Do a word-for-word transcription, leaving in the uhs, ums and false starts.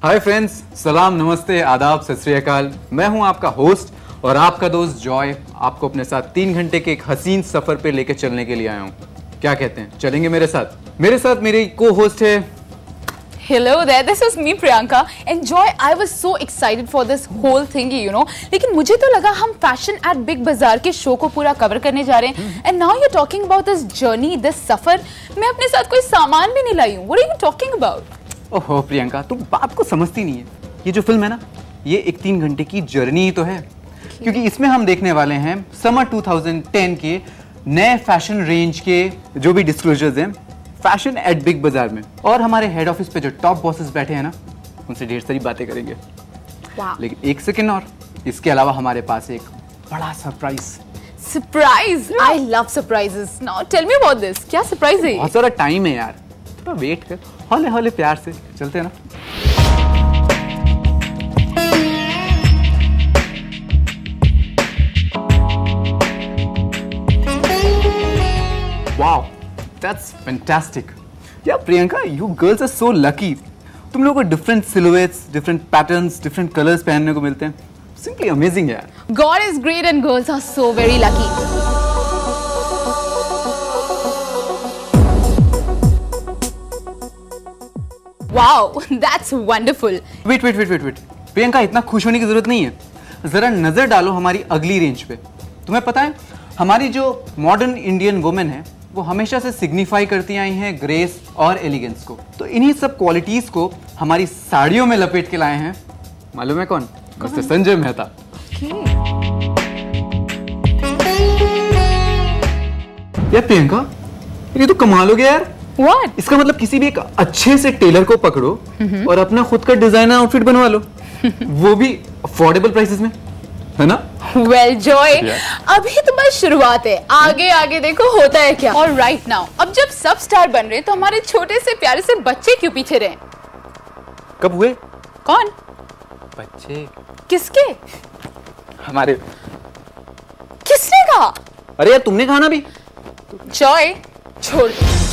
Hi friends, सलाम, नमस्ते, आदाब, सत श्री अकाल। मैं हूं आपका होस्ट और आपका दोस्त जॉय। आपको अपने साथ तीन घंटे के एक हसीन सफर पे लेके चलने के लिए आया हूं। क्या कहते हैं, चलेंगे मेरे साथ? मेरे साथ मेरी को होस्ट है। Hello there, this is me Priyanka and Joy, I was so excited for this whole thing, you know. लेकिन मुझे तो लगा हम फैशन एट बिग बाजार के शो को पूरा कवर करने जा रहे हैं and now you're talking about this journey, this सफर। मैं अपने साथ कोई सामान भी नहीं लाई हूँ। What are you talking about? ओहो प्रियंका, तुम बात को समझती नहीं है। ये जो फिल्म है ना, ये एक तीन घंटे की जर्नी ही तो है, क्योंकि इसमें हम देखने वाले हैं समर टू थाउजेंड टेन के नए फैशन रेंज के जो भी डिस्क्लोजर्स हैं फैशन एट बिग बाजार में, और हमारे हेड ऑफिस पे जो टॉप बॉसेस बैठे हैं ना, उनसे ढेर सारी बातें करेंगे। Wow. लेकिन एक सेकेंड और, इसके अलावा हमारे पास एक बड़ा surprise. Surprise! I love surprises. Now tell me about this. क्या सरप्राइज है? बहुत सारा टाइम है यार, थोड़ा वेट कर, हौले हौले प्यार से चलते हैं ना। Wow, that's fantastic. Yeah, Priyanka, you girls are so lucky. तुम लोगों को different silhouettes, different patterns, different colours पहनने को मिलते हैं। Simply amazing यार। God is great and girls are so very lucky. Wow, that's wonderful. Wait, wait, wait, wait, wait. Priyanka, इतना खुश होने की जरूरत नहीं है। जरा नजर डालो हमारी अगली रेंज पे। तुम्हें पता है, हमारी जो मॉडर्न इंडियन वुमेन है वो हमेशा से सिग्निफाई करती आई हैं ग्रेस और एलिगेंस को। तो इन्हीं सब क्वालिटीज को हमारी साड़ियों में लपेट के लाए हैं। मालूम है कौन? मिस्टर संजय मेहता। यार प्रियंका, ये तो कमाल हो गया यार। What? इसका मतलब किसी भी एक अच्छे से टेलर को पकड़ो और अपना खुद का डिजाइनर आउटफिट बनवा लो, वो भी अफोर्डेबल प्राइसेस में, है ना? Well, Joy, अभी तो बस शुरुआत है, आगे आगे देखो होता है क्या। और राइट नाउ, अब जब सब स्टार बन रहे तो हमारे छोटे से प्यारे से बच्चे क्यों पीछे रहे? कब हुए? कौन? बच्चे? किसके? हमारे। किसने कहा? अरे यार, तुमने कहा ना भी। जॉय, छोड़।